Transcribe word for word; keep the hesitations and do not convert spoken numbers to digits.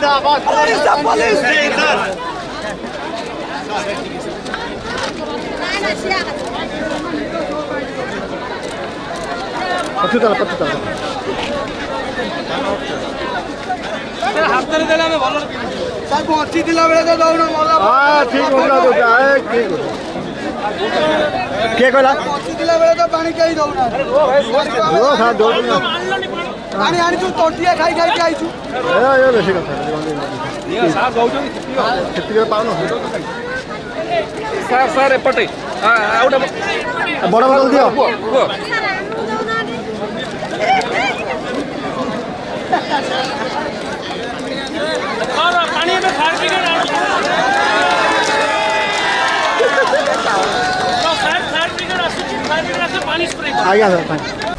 पछुतला पछुतला हाथ देला में भलो सर पहुंची दिला बेले तो दौना मोला हां ठीक होला तो जाए ठीक के कहला पहुंची दिला बेले तो पानी कई दौना ओ हां दो पानी आनी तू टोटिया खाई खाई के आइछु ए ए बेसी कथा ये साहब दौजो खेती के पाउनो सर सर एपटे आउटा बड़ा बोतल दियो और पानी में फाड़ के तो फाड़ फाड़ के पानी स्प्रे आ गया सर